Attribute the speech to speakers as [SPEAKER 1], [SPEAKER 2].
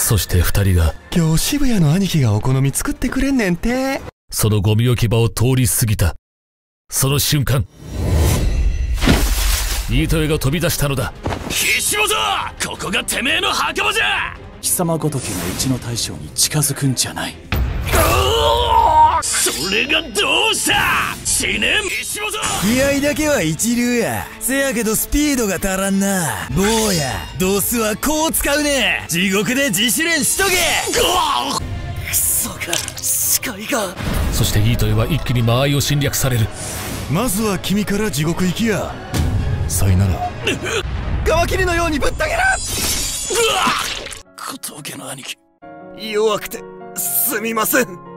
[SPEAKER 1] そして二人が
[SPEAKER 2] 今日渋谷の兄貴がお好み作ってくれんねんて。
[SPEAKER 1] そのゴミ置き場を通り過ぎたその瞬間、飯豊が飛び出したのだ。
[SPEAKER 3] 岸本、ここがてめえの墓場じゃ。
[SPEAKER 4] 貴様ごときがうちの大将に近づくんじゃない。
[SPEAKER 3] それがどうした。死ね岸本。
[SPEAKER 5] 気合だけは一流や。せやけどスピードが足らんな。坊や、ドスはこう使うね。地獄で自主練しとけ。
[SPEAKER 4] クソが視界が。
[SPEAKER 1] そして飯豊は一気に間合いを侵略される。
[SPEAKER 2] まずは君から地獄行きや。さいならカマキリのようにぶった切る。
[SPEAKER 4] 小峠の兄貴、
[SPEAKER 5] 弱くてすみません。